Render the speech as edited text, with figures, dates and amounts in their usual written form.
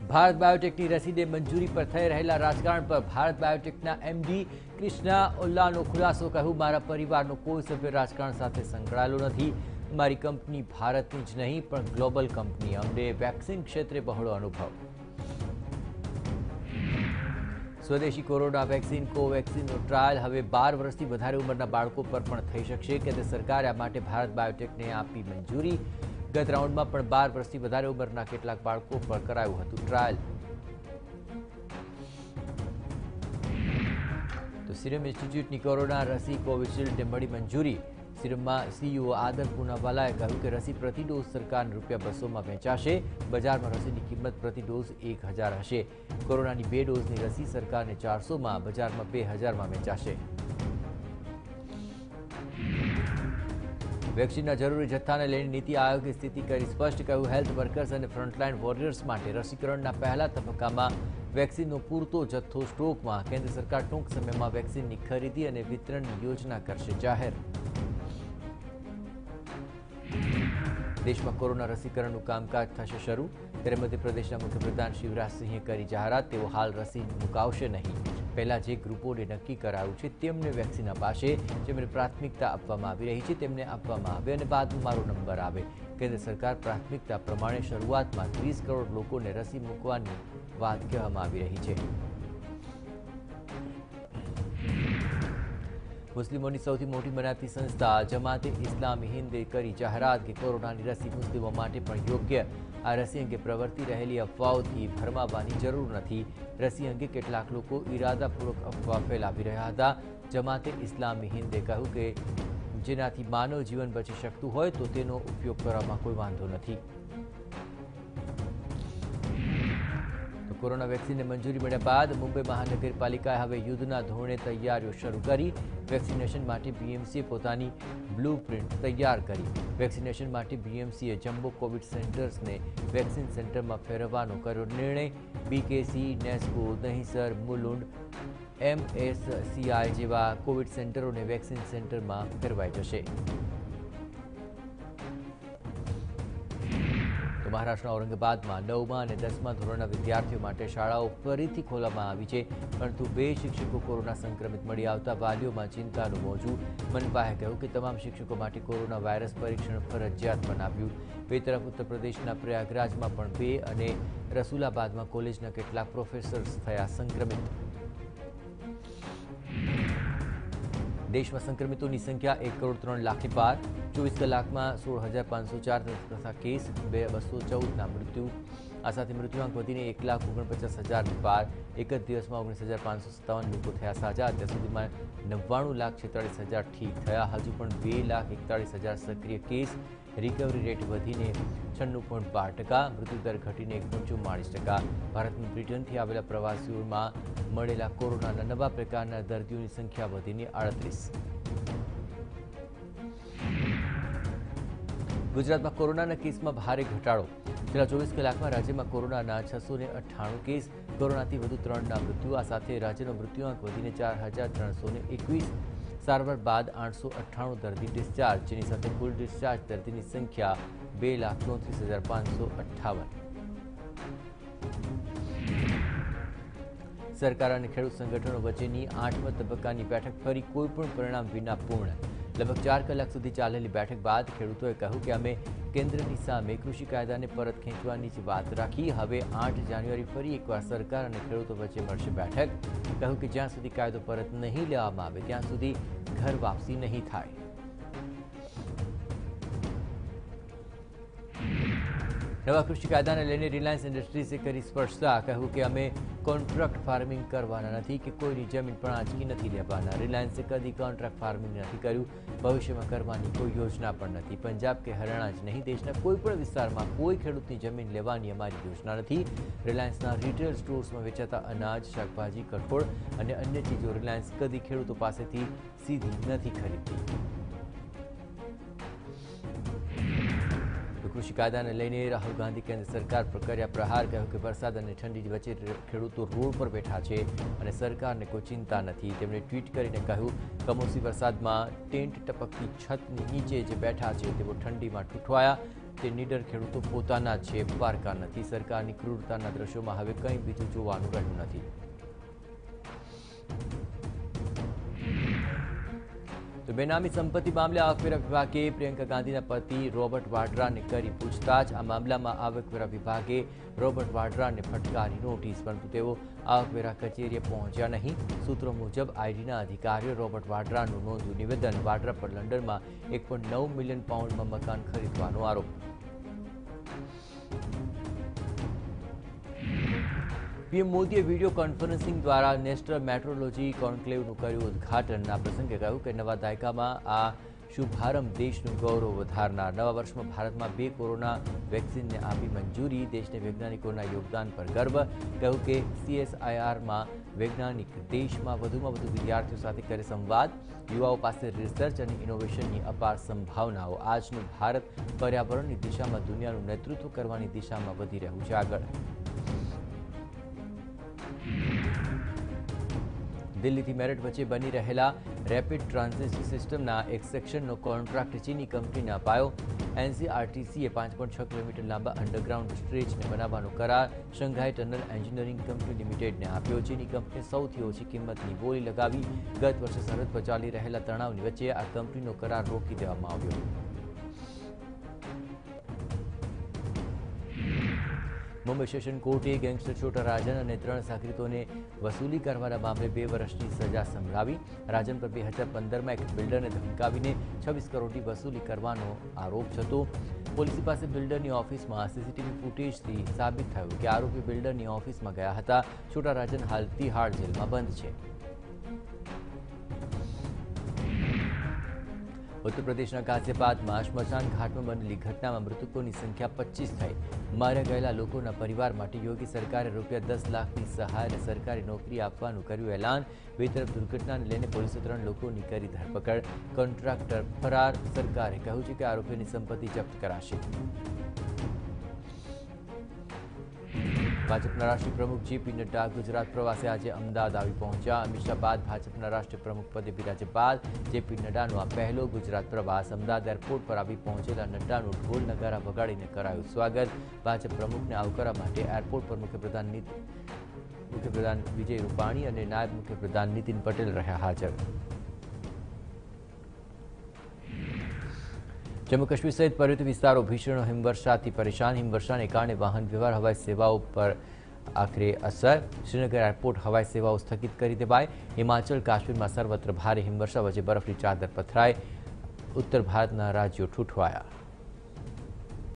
ભારત બાયોટેકની રસીને મંજૂરી પર થઈ રહેલા રાજકારણ પર ભારત બાયોટેકના એમડી કૃષ્ણા ઓલ્લાનો ખુલાસો, કહ્યું મારા પરિવારનો કોઈ સભ્ય રાજકારણ સાથે સંકળાયેલો નથી. મારી કંપની ભારતની જ નહીં પણ ગ્લોબલ કંપની. અમને વેક્સિન ક્ષેત્રે બહોળો અનુભવ. સ્વદેશી કોરોના વેક્સિન કોવેક્સિનનો ટ્રાયલ હવે 12 વર્ષથી વધારે ઉંમરના બાળકો પર પણ થઈ શકશે. કેન્દ્ર સરકારે આ માટે ભારત બાયોટેકને આપી મંજૂરી. ગત રાઉન્ડમાં પણ 12 વર્ષથી વધારે ઉંમરના કેટલાક બાળકો પર કરાયું હતું ટ્રાયલ. તો સિરમ ઇન્સ્ટિટ્યૂટની કોરોના રસી કોવિશિલ્ડને મળી મંજૂરી. સિરમમાં સીઈઓ આદર પૂનાવાલાએ કહ્યું કે રસી પ્રતિ ડોઝ સરકારને ₹200માં વેચાશે. બજારમાં રસીની કિંમત પ્રતિ ડોઝ 1000 હશે. કોરોનાની 2 ડોઝની રસી સરકારને 400માં, બજારમાં 2000માં વેચાશે. વેક્સિનના જરૂરી જથ્થાને લઈને નીતિ આયોગે સ્થિતિ કરી સ્પષ્ટ. કહ્યું હેલ્થ વર્કર્સ અને ફ્રન્ટલાઇન વોરિયર્સ માટે રસીકરણના પહેલા તબક્કામાં વેક્સિનનો પૂરતો જથ્થો સ્ટોકમાં. કેન્દ્ર સરકાર ટૂંક સમયમાં વેક્સિનની ખરીદી અને વિતરણની યોજના કરશે જાહેર. દેશમાં કોરોના રસીકરણનું કામકાજ થશે શરૂ. ત્યારે મધ્યપ્રદેશના મુખ્યપ્રધાન શિવરાજસિંહે કરી જાહેરાત. તેઓ હાલ રસી મુકાવશે નહીં. પહેલા જે ગ્રુપોને નક્કી કરાયું છે તેમને વેક્સિન અપાશે. જેમને પ્રાથમિકતા આપવામાં આવી રહી છે તેમને આપવામાં આવે અને બાદમાં મારો નંબર આવે. કેન્દ્ર સરકાર પ્રાથમિકતા પ્રમાણે શરૂઆતમાં 30 કરોડ લોકોને રસી મૂકવાની વાત કહેવામાં આવી રહી છે. મુસ્લિમોની સૌથી મોટી મનાતી સંસ્થા જમાતે ઇસ્લામી હિન્દે કરી જાહેરાત કે કોરોનાની રસી મુસ્લિમો માટે પણ યોગ્ય. આ રસી અંગે પ્રવર્તી રહેલી અફવાઓથી ભરમાવાની જરૂર નથી. રસી અંગે કેટલાક લોકો ઇરાદાપૂર્વક અફવા ફેલાવી રહ્યા હતા. જમાતે ઇસ્લામી હિન્દે કહ્યું કે જેનાથી માનવ જીવન બચી શકતું હોય તો તેનો ઉપયોગ કરવામાં કોઈ વાંધો નથી. કોરોના વેક્સિનને મંજૂરી મળ્યા બાદ મુંબઈ મહાનગરપાલિકાએ હવે યુદ્ધના ધોરણે તૈયારીઓ શરૂ કરી. વેક્સિનેશન માટે બીએમસીએ પોતાની બ્લુ પ્રિન્ટ તૈયાર કરી. વેક્સિનેશન માટે બીએમસીએ જમ્બો કોવિડ સેન્ટર્સને વેક્સિન સેન્ટરમાં ફેરવવાનો કર્યો નિર્ણય. બીકેસી, નેસ્કો, દહીસર, મુલુંડ, એમએસસીઆઈ જેવા કોવિડ સેન્ટરોને વેક્સિન સેન્ટરમાં ફેરવાઈ જશે. મહારાષ્ટ્રના ઔરંગાબાદમાં 9મા અને 10મા ધોરણના વિદ્યાર્થીઓ માટે શાળાઓ ફરીથી ખોલવામાં આવી છે. પરંતુ 2 શિક્ષકો કોરોના સંક્રમિત મળી આવતા વાલીઓમાં ચિંતાનું મોજું. મનપાએ કહ્યું કે તમામ શિક્ષકો માટે કોરોના વાયરસ પરીક્ષણ ફરજિયાત બનાવ્યું. બે તરફ ઉત્તર પ્રદેશના પ્રયાગરાજમાં પણ 2 અને રસુલાબાદમાં કોલેજના કેટલાક પ્રોફેસર્સ થયા સંક્રમિત. દેશમાં સંક્રમિતોની સંખ્યા 1,03,00,000 પાર. 24 કલાકમાં 16,504 તથા કેસ, 214ના મૃત્યુ. આ સાથે મૃત્યુઆંક વધીને 1,49,000 પાર. એક જ દિવસમાં 19,557 લોકો થયા સાજા. અત્યાર સુધીમાં 99,46,000 ઠીક થયા. હજુ પણ 2,41,000 સક્રિય કેસ. રિકવરી રેટ વધીને 96.12%. મૃત્યુદર ઘટીને 1.44%. ભારતમાં બ્રિટનથી આવેલા પ્રવાસીઓમાં મળેલા કોરોનાના નવા પ્રકારના દર્દીઓની સંખ્યા વધીને 38. ગુજરાતમાં કોરોનાના કેસમાં ભારે ઘટાડો. છેલ્લા 24 કલાકમાં રાજ્યમાં કોરોનાના 698 કેસ. કોરોનાથી વધુ 3ના મૃત્યુ. આ સાથે રાજ્યનો મૃત્યુઆંક વધીને 4,321. સારવાર બાદ 898 દર્દી ડિસ્ચાર્જ, જેની સાથે કુલ ડિસ્ચાર્જ દર્દીની સંખ્યા 2,34,558. સરકાર અને ખેડૂત સંગઠનો વચ્ચેની 8મા તબક્કાની બેઠક ફરી કોઈપણ પરિણામ વિના પૂર્ણ. લગભગ 4 કલાક સુધી ચાલેલી બેઠક બાદ ખેડૂતોએ કહ્યું કે અમે કેન્દ્રની સામે કૃષિ કાયદાને પરત ખેંચવાની જ વાત રાખી. હવે 8 જાન્યુઆરી ફરી એકવાર સરકાર અને ખેડૂતો વચ્ચે મળશે બેઠક. કહ્યું કે જ્યાં સુધી કાયદો પરત નહીં લેવામાં આવે ત્યાં સુધી ઘર વાપસી નહીં થાય. નવા કૃષિ કાયદાને લઈને રિલાયન્સ ઇન્ડસ્ટ્રીઝે કરી સ્પષ્ટતા. કહ્યું કે અમે કોન્ટ્રાક્ટ ફાર્મિંગ કરવાના નથી કે કોઈની જમીન પણ આંચકી નથી લેવાના. રિલાયન્સે કદી કોન્ટ્રાક્ટ ફાર્મિંગ નથી કર્યું. ભવિષ્યમાં કરવાની કોઈ યોજના પણ નથી. પંજાબ કે હરિયાણા જ નહીં, દેશના કોઈપણ વિસ્તારમાં કોઈ ખેડૂતની જમીન લેવાની અમારી યોજના નથી. રિલાયન્સના રિટેલ સ્ટોર્સમાં વેચાતા અનાજ, શાકભાજી, કઠોળ અને અન્ય ચીજો રિલાયન્સ કદી ખેડૂતો પાસેથી સીધી નથી ખરીદતી. કૃષિ કાયદાને લઈને રાહુલ ગાંધી કેન્દ્ર સરકાર પર કર્યા પ્રહાર. કહ્યું કે વરસાદ અને ઠંડી વચ્ચે ખેડૂતો રોડ પર બેઠા છે અને સરકારને કોઈ ચિંતા નથી. તેમણે ટ્વીટ કરીને કહ્યું કમોસમી વરસાદમાં ટેન્ટ ટપકતી છતની નીચે જે બેઠા છે તેઓ ઠંડીમાં ઠૂઠવાયા. તે નીડર ખેડૂતો પોતાના છે, પારકા નથી. સરકારની ક્રૂરતાના દ્રશ્યોમાં હવે કંઈ બીજું જોવાનું રહ્યું નથી. તો બેનામી સંપત્તિ મામલે આવકવેરા વિભાગે પ્રિયંકા ગાંધીના પતિ રોબર્ટ વાડ્રાને કરી પૂછતાછ. આ મામલામાં આવકવેરા વિભાગે રોબર્ટ વાડ્રાને ફટકારી નોટિસ, પરંતુ તેઓ આવકવેરા કચેરીએ પહોંચ્યા નહીં. સૂત્રો મુજબ આઈડીના અધિકારીઓ રોબર્ટ વાડ્રાનું નોંધ્યું નિવેદન. વાડ્રા પર લંડનમાં 1.9 મિલિયન પાઉન્ડમાં મકાન ખરીદવાનો આરોપ. પીએમ મોદીએ વિડીયો કોન્ફરન્સિંગ દ્વારા નેશનલ મેટ્રોલોજી કોન્ક્લેવનું કર્યું ઉદ્ઘાટન. આ પ્રસંગે કહ્યું કે નવા દાયકામાં આ શુભારંભ દેશનું ગૌરવ વધારનાર. નવા વર્ષમાં ભારતમાં 2 કોરોના વેક્સિનને આપી મંજૂરી. દેશને વૈજ્ઞાનિકોના યોગદાન પર ગર્વ. કહ્યું કે CSIRમાં વૈજ્ઞાનિક દેશમાં વધુમાં વધુ વિદ્યાર્થીઓ સાથે કરે સંવાદ. યુવાઓ પાસે રિસર્ચ અને ઇનોવેશનની અપાર સંભાવનાઓ. આજનું ભારત પર્યાવરણની દિશામાં દુનિયાનું નેતૃત્વ કરવાની દિશામાં વધી રહ્યું છે આગળ. દિલ્હીથી મેરઠ વચ્ચે બની રહેલા રેપિડ ટ્રાન્ઝિટ સિસ્ટમના એક સેક્શનનો કોન્ટ્રાક્ટ ચીની કંપનીને અપાયો. NCRTCએ 5.6 કિલોમીટર લાંબા અંડરગ્રાઉન્ડ સ્ટ્રેચને બનાવવાનો કરાર શંઘાઈ ટનલ એન્જિનિયરિંગ કંપની લિમિટેડને આપ્યો. ચીની કંપનીએ સૌથી ઓછી કિંમતની બોલી લગાવી. ગત વર્ષે સરહદ પર ચાલી રહેલા તણાવની વચ્ચે આ કંપનીનો કરાર રોકી દેવામાં આવ્યો. મુંબઈ સેશન કોર્ટે ગેંગસ્ટર છોટા રાજન અને 3 સાગરીતોને વસૂલી કરવાના મામલે 2 વર્ષની સજા સંભળાવી. રાજન પર 2015માં એક બિલ્ડરને ધમકાવીને 26 કરોડની વસૂલી કરવાનો આરોપ હતો. પોલીસ પાસે બિલ્ડરની ઓફિસમાં CCTV ફૂટેજથી સાબિત થયું કે આરોપી બિલ્ડરની ઓફિસમાં ગયા હતા. છોટા રાજન હાલ તિહાડ જેલમાં બંધ છે. ઉત્તર પ્રદેશના ગાઝિયાબાદમાં સ્મશાન ઘાટમાં બનેલી ઘટનામાં મૃતકોની સંખ્યા 25 થઈ. માર્યા ગયેલા લોકોના પરિવાર માટે યોગી સરકારે ₹10 લાખની સહાય અને સરકારી નોકરી આપવાનું કર્યું એલાન. બે તરફ દુર્ઘટનાને લઈને પોલીસે 3 લોકોની કરી ધરપકડ. કોન્ટ્રાક્ટર ફરાર. સરકારે કહ્યું છે કે આરોપીની સંપત્તિ જપ્ત કરાશે. ભાજપના રાષ્ટ્રીય પ્રમુખ JP નડ્ડા ગુજરાત પ્રવાસે આજે અમદાવાદ આવી પહોંચ્યા. અમિત શાહ બાદ ભાજપના રાષ્ટ્રીય પ્રમુખ પદે બિરાજ્યા બાદ JP નડ્ડાનો આ પહેલો ગુજરાત પ્રવાસ. અમદાવાદ એરપોર્ટ પર આવી પહોંચેલા નડ્ડાનું ઢોલ નગારા વગાડીને કરાયું સ્વાગત. ભાજપ પ્રમુખને આવકારવા માટે એરપોર્ટ પર મુખ્યપ્રધાન વિજય રૂપાણી અને નાયબ મુખ્યપ્રધાન નીતિન પટેલ રહ્યા હાજર. જમ્મુ કાશ્મીર સહિત પર્વતીય વિસ્તારો ભીષણ હિમવર્ષાથી પરેશાન. હિમવર્ષાને કારણે વાહન વ્યવહાર, હવાઈ સેવાઓ પર આખરે અસર. શ્રીનગર એરપોર્ટ હવાઈ સેવાઓ સ્થગિત કરી દેવાઈ. હિમાચલ કાશ્મીરમાં સર્વત્ર ભારે હિમવર્ષા વચ્ચે બરફની ચાદર પથરાઈ. ઉત્તર ભારતના રાજ્યો ઠૂંઠવાયા.